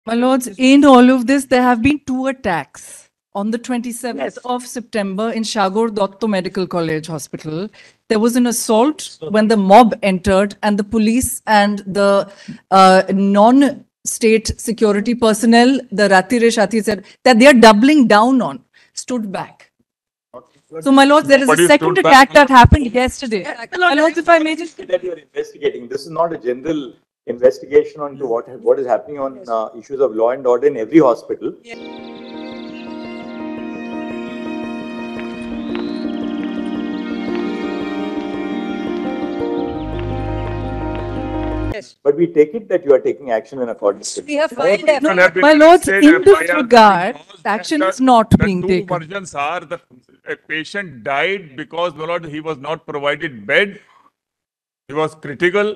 My lords, in all of this, there have been two attacks. On the 27th Yes. of September in Shagor Dotto Medical College Hospital, there was an assault when the mob entered and the police and the non-state security personnel, the Rati Reshati said that they are doubling down on, stood back. So, my lords, there is a second attack that happened yesterday. My lords, if I may just... That you are investigating. This is not a general investigation onto what is happening on issues of law and order in every hospital. Yes. But we take it that you are taking action in accordance with. We have filed them. My lords, in this regard, action is not being taken. The two versions are that a patient died because, my lord, he was not provided bed. He was critical.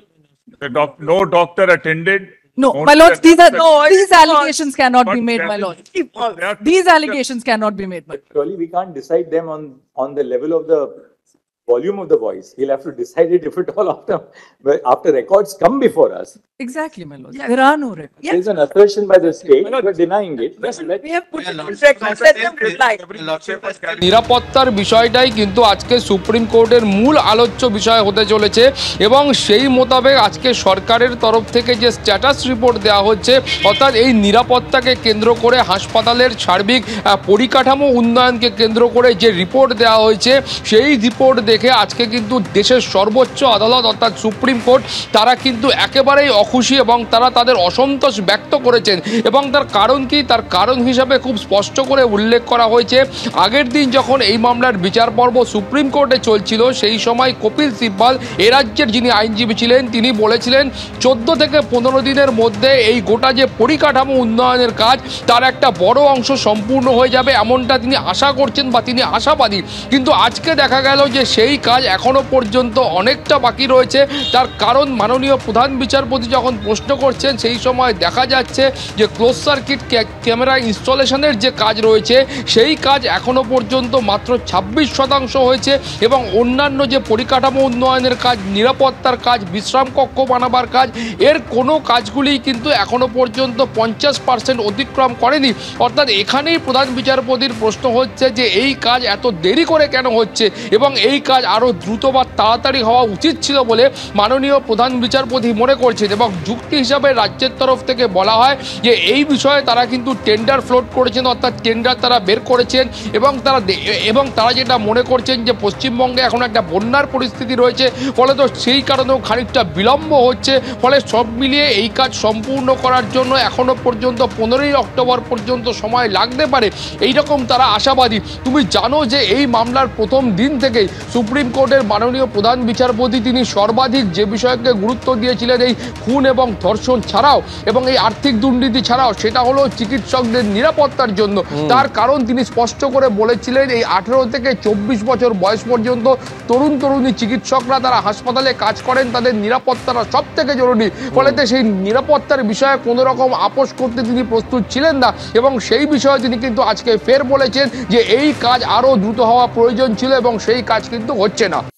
No doctor attended. No, my lords, these it's allegations cannot be But made, there my is- lords. They are- These allegations cannot be made, my lords. Surely we can't decide them on the level of the volume of the voice. He'll have to decide it if it all after records come before us. Exactly, my lords. There are no records. There's an assertion by the state, we're denying it. We have put it on record. Let them reply. নিরাপত্তার বিষয়টাই কিন্তু আজকে supreme কোর্টের মূল আলোচ্য বিষয় হতে চলেছে এবং সেই মোতাবেক আজকে সরকারের তরফ থেকে যে স্ট্যাটাস রিপোর্ট দেওয়া হচ্ছে অর্থাৎ এই নিরাপত্তাকে কেন্দ্র করে হাসপাতালের সার্বিক পরিকাঠামো উন্নয়নকে কেন্দ্র করে যে রিপোর্ট দেওয়া হয়েছে সেই রিপোর্ট দেখে আজকে কিন্তু দেশের সর্বোচ্চ আদালত অর্থাৎ সুপ্রিম কোর্ট তারা কিন্তু একেবারেই অখুশি এবং তারা তাদের অসন্তোষ ব্যক্ত করেছেন এবং তার কারণ কি তার কারণ হিসাবে খুব স্পষ্ট করে উল্লেখ করা হয়েছে আগের দিন যখন এই মামলার বিচার পর্ব সুপ্রিম কোর্টে চলছিল সেই সময় কপিল সিব্বল এ রাজ্যের যিনি আইনজীবী ছিলেন তিনি বলেছিলেন 14 থেকে 15 দিনের মধ্যে এই গোটা যে পরিকাঠামো উন্নয়নের কাজ তার একটা বড় অংশ সম্পূর্ণ হয়ে যাবে এমনটা তিনি আশা করছেন বা তিনি আশাবাদী কিন্তু আজকে দেখা গেল যে সেই কাজ এখনো পর্যন্ত অনেকটা বাকি রয়েছে তার কারণ মাননীয় প্রধান বিচারপতি যখন প্রশ্ন করছেন সেই সময় দেখা যাচ্ছে যে ক্লোজ সার্কিট ক্যামেরা ইনস্টলেশনের যে কাজ রয়েছে সেই কাজ এখনো পর্যন্ত মাত্র 26% হয়েছে এবং অন্যান্য যে পরিকাঠামো উন্নয়নের কাজ নিরাপত্তার কাজ বিশ্রাম কক্ষ বানাবার কাজ এর কোনো কাজগুলি কিন্তু এখনো পর্যন্ত 50% অতিক্রম করেনি অর্থাৎ এখানেই প্রধান বিচারপতির প্রশ্ন হচ্ছে যে এই কাজ এত দেরি করে কেন হচ্ছে এবং এই কাজ আরও দ্রুত বা তাড়াতাড়ি হওয়া উচিত ছিল বলে মাননীয় প্রধান বিচারপতি মনে করছেন এবং যুক্তি হিসাবে রাজ্যের তরফ থেকে বলা হয় যে এই বিষয়ে তারা কিন্তু টেন্ডার ফ্লোট করেছেন অর্থাৎ টেন্ডার তারা বের করেছেন এবং তারা যেটা মনে করছেন যে পশ্চিমবঙ্গে এখন একটা বন্যার পরিস্থিতি রয়েছে ফলে তো সেই কারণেও খানিকটা বিলম্ব হচ্ছে ফলে সব মিলিয়ে এই কাজ সম্পূর্ণ করার জন্য এখনো পর্যন্ত 15ই অক্টোবর পর্যন্ত সময় লাগতে পারে এইরকম তারা আশাবাদী তুমি জানো যে এই মামলার প্রথম দিন থেকেই সুপ্রিম কোর্টের মাননীয় প্রধান বিচারপতি তিনি সর্বাধিক যে বিষয়কে গুরুত্ব দিয়েছিলেন এই খুন এবং ধর্ষণ ছাড়াও এবং এই আর্থিক দুর্নীতি ছাড়াও সেটা হলো চিকিৎসকদের নিরাপত্তার জন্য তার কারণ তিনি স্পষ্ট করে বলেছিলেন এই 18 থেকে 24 বছর বয়স পর্যন্ত তরুণী চিকিৎসকরা তারা হাসপাতালে কাজ করেন তাদের নিরাপত্তাটা সব থেকে জরুরি ফলে সেই নিরাপত্তার বিষয়ে কোনো রকম আপোষ করতে তিনি প্রস্তুত ছিলেন না এবং সেই বিষয়ে তিনি কিন্তু আজকে ফের বলেছেন যে এই কাজ আরও দ্রুত হওয়া প্রয়োজন ছিল এবং সেই কাজ কিন্তু হচ্ছে না।